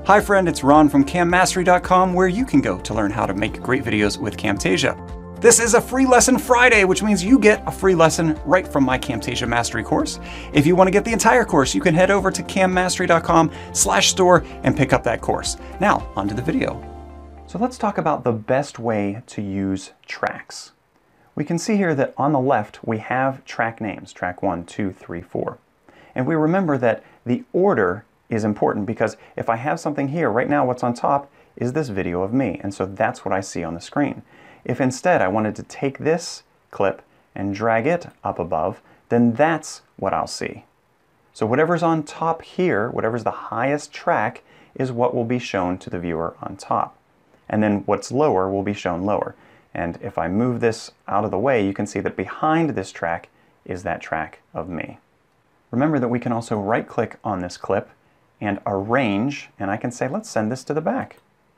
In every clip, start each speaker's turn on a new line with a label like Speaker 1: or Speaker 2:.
Speaker 1: Hi friend, it's Ron from CamMastery.com, where you can go to learn how to make great videos with Camtasia. This is a free lesson Friday, which means you get a free lesson right from my Camtasia Mastery course. If you want to get the entire course, you can head over to CamMastery.com/store and pick up that course. Now, onto the video. So let's talk about the best way to use tracks. We can see here that on the left we have track names, track 1, 2, 3, 4. And we remember that the order is important because if I have something here, right now what's on top is this video of me, and so that's what I see on the screen. If instead I wanted to take this clip and drag it up above, then that's what I'll see. So whatever's on top here, whatever's the highest track, is what will be shown to the viewer on top. And then what's lower will be shown lower. And if I move this out of the way, you can see that behind this track is that track of me. Remember that we can also right-click on this clip and arrange, and I can say, let's send this to the back.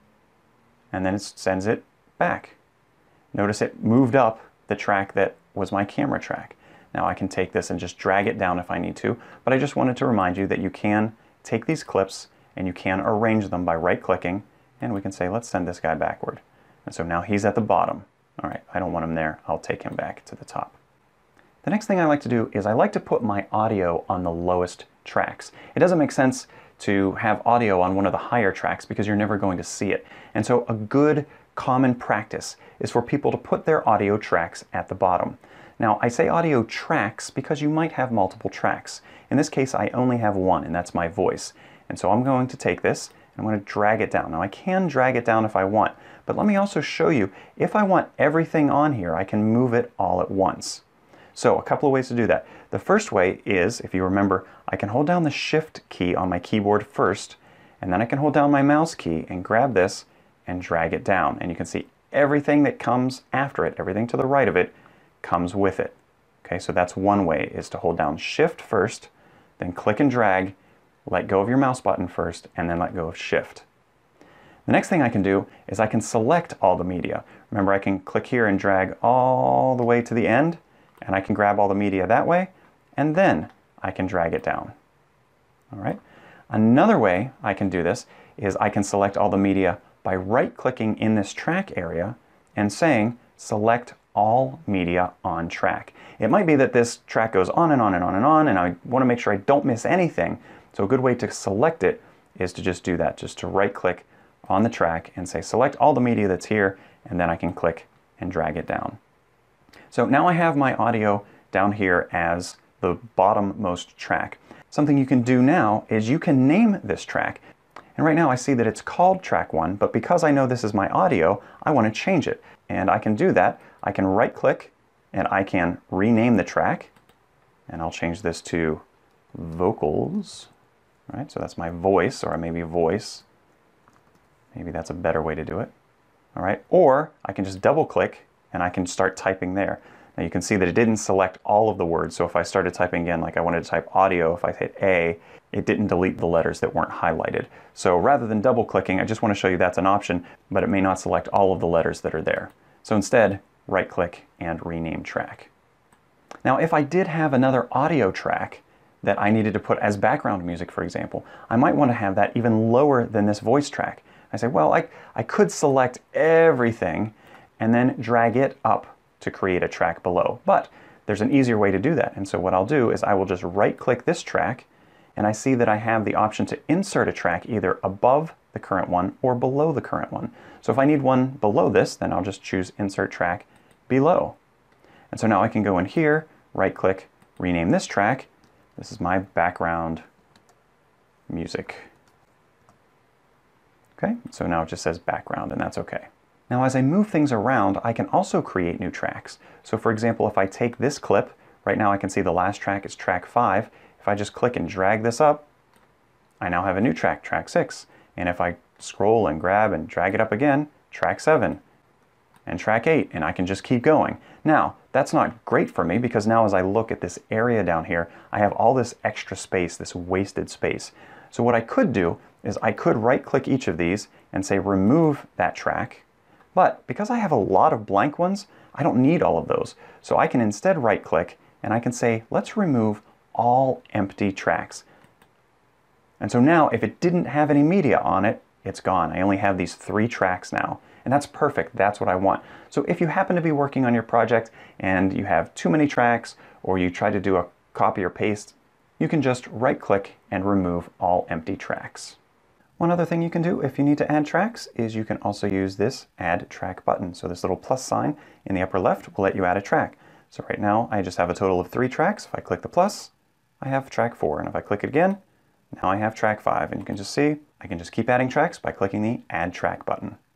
Speaker 1: And then it sends it back. Notice it moved up the track that was my camera track. Now I can take this and just drag it down if I need to, but I just wanted to remind you that you can take these clips and you can arrange them by right-clicking, and we can say, let's send this guy backward. And so now he's at the bottom. All right, I don't want him there. I'll take him back to the top. The next thing I like to do is I like to put my audio on the lowest tracks. It doesn't make sense to have audio on one of the higher tracks because you're never going to see it. And so a good common practice is for people to put their audio tracks at the bottom. Now I say audio tracks because you might have multiple tracks. In this case I only have one, and that's my voice. And so I'm going to take this and I'm going to drag it down. Now I can drag it down if I want, but let me also show you, if I want everything on here, I can move it all at once. So a couple of ways to do that. The first way is, if you remember, I can hold down the Shift key on my keyboard first, and then I can hold down my mouse key and grab this and drag it down. And you can see everything that comes after it, everything to the right of it, comes with it. Okay, so that's one way, is to hold down Shift first, then click and drag, let go of your mouse button first, and then let go of Shift. The next thing I can do is I can select all the media. Remember, I can click here and drag all the way to the end, and I can grab all the media that way, and then I can drag it down. All right. Another way I can do this is I can select all the media by right-clicking in this track area and saying, select all media on track. It might be that this track goes on and on and on and on, and I want to make sure I don't miss anything. So a good way to select it is to just do that, just to right-click on the track and say, select all the media that's here, and then I can click and drag it down. So now I have my audio down here as the bottommost track. Something you can do now is you can name this track. And right now I see that it's called track 1, but because I know this is my audio, I want to change it. And I can do that. I can right click and I can rename the track. And I'll change this to vocals. All right, so that's my voice, or maybe voice. Maybe that's a better way to do it. All right, or I can just double click and I can start typing there. Now you can see that it didn't select all of the words, so if I started typing again, like I wanted to type audio, if I hit A, it didn't delete the letters that weren't highlighted. So rather than double clicking, I just want to show you that's an option, but it may not select all of the letters that are there. So instead, right click and rename track. Now if I did have another audio track that I needed to put as background music, for example, I might want to have that even lower than this voice track. I say, well, I could select everything and then drag it up to create a track below. But there's an easier way to do that. And so what I'll do is I will just right-click this track, and I see that I have the option to insert a track either above the current one or below the current one. So if I need one below this, then I'll just choose Insert Track Below. And so now I can go in here, right-click, rename this track. This is my background music. Okay, so now it just says background, and that's okay. Now as I move things around, I can also create new tracks. So for example, if I take this clip, right now I can see the last track is track 5. If I just click and drag this up, I now have a new track, track 6. And if I scroll and grab and drag it up again, track 7 and track 8, and I can just keep going. Now, that's not great for me because now as I look at this area down here, I have all this extra space, this wasted space. So what I could do is I could right-click each of these and say remove that track. But because I have a lot of blank ones, I don't need all of those. So I can instead right-click and I can say, let's remove all empty tracks. And so now if it didn't have any media on it, it's gone. I only have these 3 tracks now. And that's perfect. That's what I want. So if you happen to be working on your project and you have too many tracks, or you try to do a copy or paste, you can just right-click and remove all empty tracks. One other thing you can do if you need to add tracks is you can also use this Add Track button. So this little plus sign in the upper left will let you add a track. So right now I just have a total of 3 tracks. If I click the plus, I have track 4. And if I click it again, now I have track 5. And you can just see I can just keep adding tracks by clicking the Add Track button.